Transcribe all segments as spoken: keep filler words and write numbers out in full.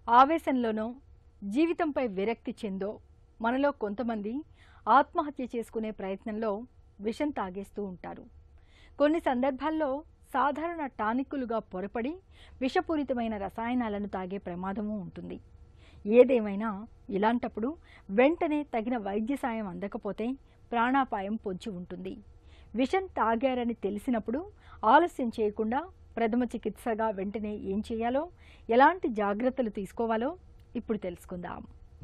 ఆవేశంలోనో జీవితంపై విరక్తి చెందో మనలో కొంతమంది ఆత్మహత్య చేసుకునే ప్రయత్నంలో విషం తాగేస్తూ ఉంటారు. కొన్ని సందర్భాల్లో సాధారణ టానిక్కులుగా పొరపడి విషపూరితమైన రసాయనాలను తాగే ప్రమాదము ఉంటుంది. ఏదేమైనా ఇలాంటప్పుడు వెంటనే తగిన వైద్య సాయం అందకపోతే ప్రాణాపాయం పొంచి ఉంటుంది. విషం తాగారని తెలిసినప్పుడు ఆలస్యం చేయకుండా ప్రథమ చికిత్సగా వెంటనే ఏం చేయాలో, ఎలాంటి జాగ్రత్తలు తీసుకోవాలో ఇప్పుడు తెలుసుకుందాం.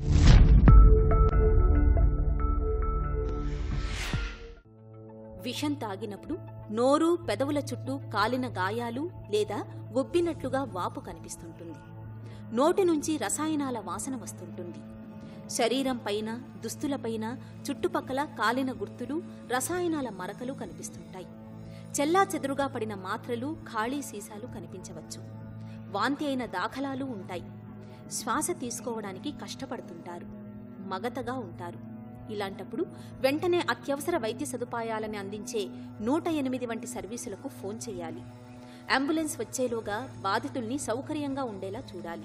విషం తాగినప్పుడు నోరు, పెదవుల చుట్టూ కాలిన గాయాలు లేదా ఉబ్బినట్లుగా వాపు కనిపిస్తుంటుంది. నోటి నుంచి రసాయనాల వాసన వస్తుంటుంది. శరీరం పైన, దుస్తులపైన చుట్టుపక్కల కాలిన గుర్తులు, రసాయనాల మరకలు కనిపిస్తుంటాయి. చెల్లా చెదురుగా పడిన మాత్రలు, ఖాళీ సీసాలు కనిపించవచ్చు. వాంతి అయిన దాఖలాలు ఉంటాయి. శ్వాస తీసుకోవడానికి కష్టపడుతుంటారు. మగతగా ఉంటారు. ఇలాంటప్పుడు వెంటనే అత్యవసర వైద్య సదుపాయాలని అందించే నూట ఎనిమిది వంటి సర్వీసులకు ఫోన్ చేయాలి. అంబులెన్స్ వచ్చేలోగా బాధితుల్ని సౌకర్యంగా ఉండేలా చూడాలి.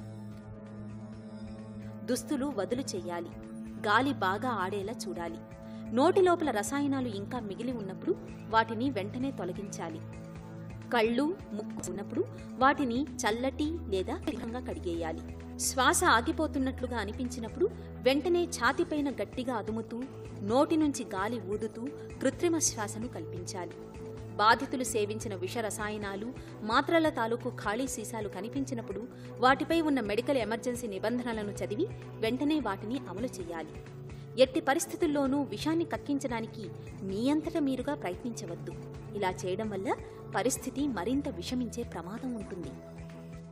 దుస్తులు వదులు చెయ్యాలి. గాలి బాగా ఆడేలా చూడాలి. నోటి లోపల రసాయనాలు ఇంకా మిగిలి ఉన్నప్పుడు వాటిని వెంటనే తొలగించాలి. కళ్ళు, ముక్కు ఉన్నప్పుడు వాటిని చల్లటి లేదా వేగంగా కడిగేయాలి. శ్వాస ఆగిపోతున్నట్లుగా అనిపించినప్పుడు వెంటనే ఛాతీపైన గట్టిగా అదుముతూ నోటి నుంచి గాలి ఊదుతూ కృత్రిమ శ్వాసను కల్పించాలి. బాధితులు సేవించిన విష రసాయనాలు, మాత్రల తాలూకు ఖాళీ సీసాలు కనిపించినప్పుడు వాటిపై ఉన్న మెడికల్ ఎమర్జెన్సీ నిబంధనలను చదివి వెంటనే వాటిని అమలు చేయాలి. ఎట్టి పరిస్థితుల్లోనూ విషాన్ని కక్కించడానికి మీ అంతట మీరుగా ప్రయత్నించవద్దు. ఇలా చేయడం వల్ల పరిస్థితి మరింత విషమించే ప్రమాదం ఉంటుంది.